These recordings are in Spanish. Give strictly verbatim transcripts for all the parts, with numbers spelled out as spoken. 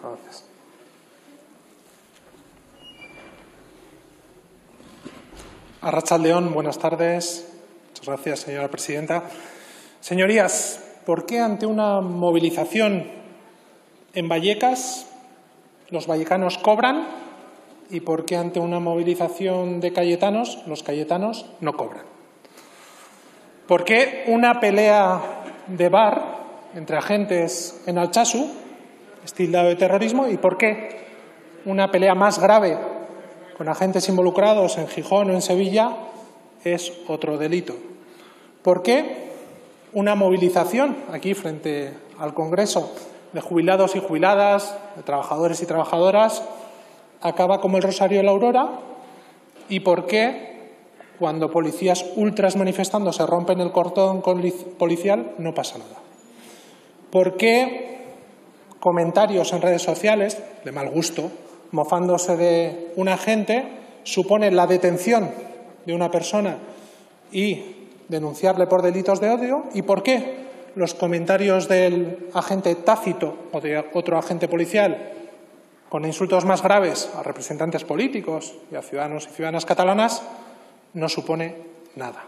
Gracias. Arratsaldeon, buenas tardes. Muchas gracias, señora presidenta. Señorías, ¿por qué ante una movilización en Vallecas los vallecanos cobran y por qué ante una movilización de cayetanos los cayetanos no cobran? ¿Por qué una pelea de bar entre agentes en Altsasu es tildado de terrorismo y por qué una pelea más grave con agentes involucrados en Gijón o en Sevilla es otro delito? ¿Por qué una movilización aquí frente al Congreso de jubilados y jubiladas, de trabajadores y trabajadoras, acaba como el Rosario de la Aurora? ¿Y por qué cuando policías ultras manifestando se rompen el cordón policial no pasa nada? ¿Por qué comentarios en redes sociales de mal gusto, mofándose de un agente, supone la detención de una persona y denunciarle por delitos de odio? ¿Y por qué los comentarios del agente Tácito o de otro agente policial con insultos más graves a representantes políticos y a ciudadanos y ciudadanas catalanas no supone nada?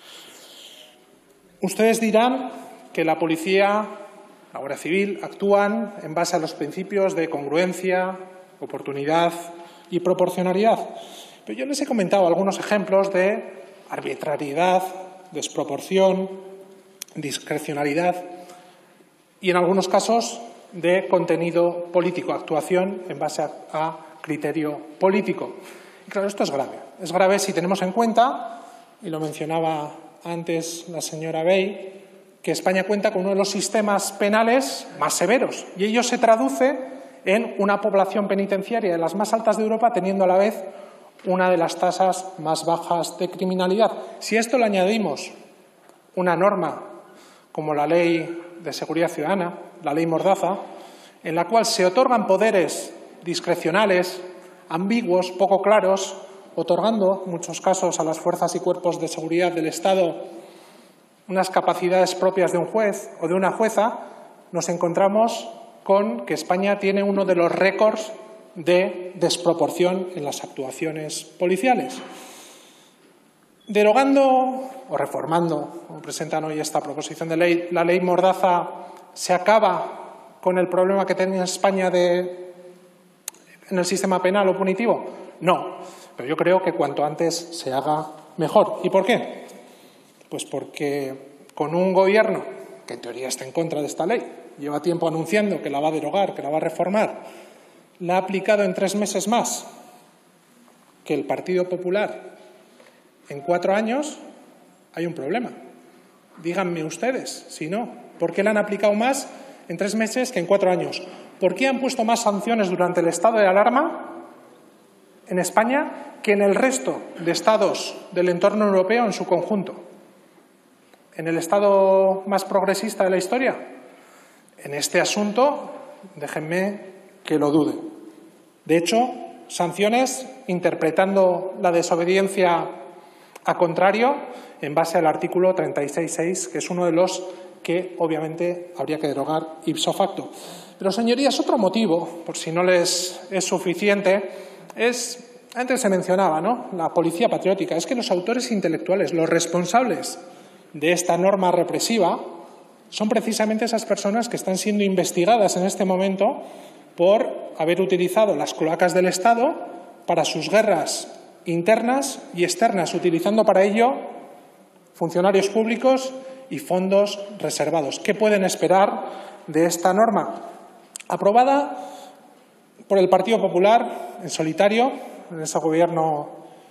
Ustedes dirán que la policía, la Guardia Civil, actúan en base a los principios de congruencia, oportunidad y proporcionalidad. Pero yo les he comentado algunos ejemplos de arbitrariedad, desproporción, discrecionalidad y, en algunos casos, de contenido político, actuación en base a, a criterio político. Y claro, esto es grave. Es grave si tenemos en cuenta, y lo mencionaba antes la señora Bey, que España cuenta con uno de los sistemas penales más severos y ello se traduce en una población penitenciaria de las más altas de Europa, teniendo a la vez una de las tasas más bajas de criminalidad. Si a esto le añadimos una norma como la Ley de Seguridad Ciudadana, la Ley Mordaza, en la cual se otorgan poderes discrecionales, ambiguos, poco claros, otorgando en muchos casos a las fuerzas y cuerpos de seguridad del Estado unas capacidades propias de un juez o de una jueza, nos encontramos con que España tiene uno de los récords de desproporción en las actuaciones policiales. Derogando o reformando, como presentan hoy esta proposición de ley, la Ley Mordaza, ¿se acaba con el problema que tenía España de, en el sistema penal o punitivo? No, pero yo creo que cuanto antes se haga mejor. ¿Y por qué? Pues porque con un gobierno que en teoría está en contra de esta ley, lleva tiempo anunciando que la va a derogar, que la va a reformar, la ha aplicado en tres meses más que el Partido Popular en cuatro años, hay un problema. Díganme ustedes, si no, ¿por qué la han aplicado más en tres meses que en cuatro años? ¿Por qué han puesto más sanciones durante el estado de alarma en España que en el resto de estados del entorno europeo en su conjunto? ¿En el estado más progresista de la historia? En este asunto, déjenme que lo dude. De hecho, sanciones interpretando la desobediencia a contrario en base al artículo treinta y seis punto seis, que es uno de los que obviamente habría que derogar ipso facto. Pero, señorías, otro motivo, por si no les es suficiente, es, antes se mencionaba, ¿no?, la policía patriótica. Es que los autores intelectuales, los responsables de esta norma represiva, son precisamente esas personas que están siendo investigadas en este momento por haber utilizado las cloacas del Estado para sus guerras internas y externas, utilizando para ello funcionarios públicos y fondos reservados. ¿Qué pueden esperar de esta norma? Aprobada por el Partido Popular en solitario, en ese gobierno,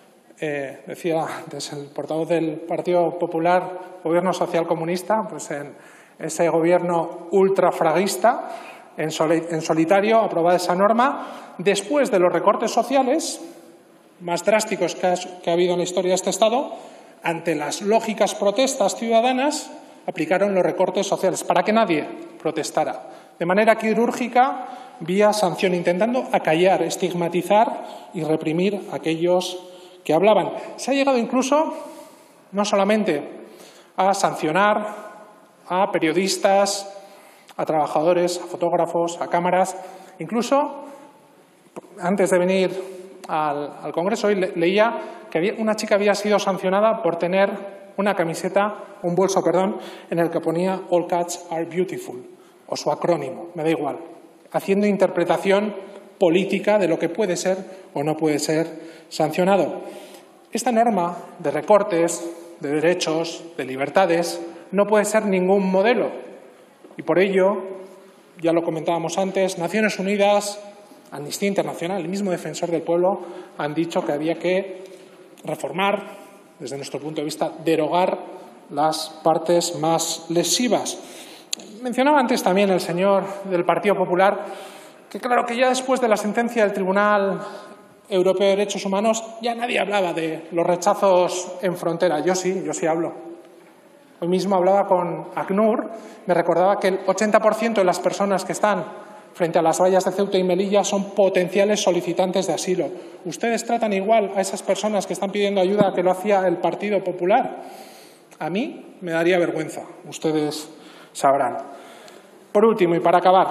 eh, decía antes el portavoz del Partido Popular, gobierno socialcomunista, pues en ese gobierno ultrafraguista, en, soli en solitario, aprobada esa norma, después de los recortes sociales más drásticos que ha, que ha habido en la historia de este Estado. Ante las lógicas protestas ciudadanas, aplicaron los recortes sociales para que nadie protestara, de manera quirúrgica, vía sanción, intentando acallar, estigmatizar y reprimir a aquellos que hablaban. Se ha llegado incluso no solamente a sancionar a periodistas, a trabajadores, a fotógrafos, a cámaras. Incluso, antes de venir al, al Congreso, hoy le, leía que había, una chica había sido sancionada por tener una camiseta, un bolso, perdón, en el que ponía All cats are beautiful, o su acrónimo, me da igual, haciendo interpretación política de lo que puede ser o no puede ser sancionado. Esta norma de recortes, de derechos, de libertades, no puede ser ningún modelo. Y por ello, ya lo comentábamos antes, Naciones Unidas, Amnistía Internacional, el mismo Defensor del Pueblo, han dicho que había que reformar, desde nuestro punto de vista, derogar las partes más lesivas. Mencionaba antes también el señor del Partido Popular que, claro, que ya después de la sentencia del Tribunal Europeo de Derechos Humanos ya nadie hablaba de los rechazos en frontera. Yo sí, yo sí hablo. Hoy mismo hablaba con ACNUR, me recordaba que el ochenta por ciento de las personas que están frente a las vallas de Ceuta y Melilla son potenciales solicitantes de asilo. ¿Ustedes tratan igual a esas personas que están pidiendo ayuda que lo hacía el Partido Popular? A mí me daría vergüenza, ustedes sabrán. Por último, y para acabar,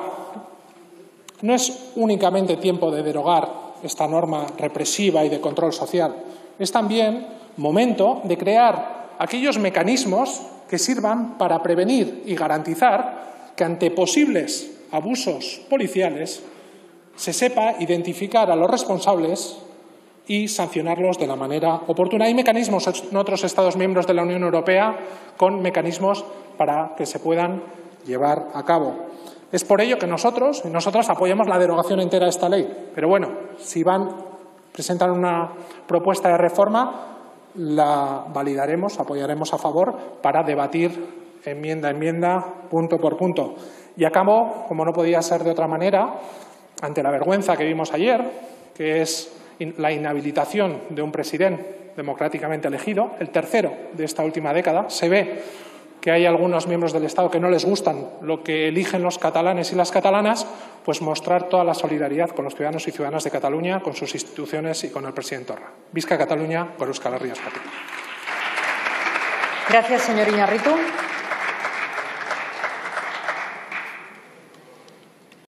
no es únicamente tiempo de derogar esta norma represiva y de control social, es también momento de crear aquellos mecanismos que sirvan para prevenir y garantizar que ante posibles abusos policiales se sepa identificar a los responsables y sancionarlos de la manera oportuna. Hay mecanismos en otros Estados miembros de la Unión Europea con mecanismos para que se puedan llevar a cabo. Es por ello que nosotros y nosotras apoyamos la derogación entera de esta ley. Pero bueno, si van a presentar una propuesta de reforma, la validaremos, apoyaremos a favor para debatir enmienda a enmienda, punto por punto. Y acabo, como no podía ser de otra manera, ante la vergüenza que vimos ayer, que es la inhabilitación de un presidente democráticamente elegido, el tercero de esta última década. Se ve que hay algunos miembros del Estado que no les gustan lo que eligen los catalanes y las catalanas, pues mostrar toda la solidaridad con los ciudadanos y ciudadanas de Cataluña, con sus instituciones y con el presidente Torra. Visca Cataluña, por Euskal Herria Esparteko. Gracias, señor Iñárritu.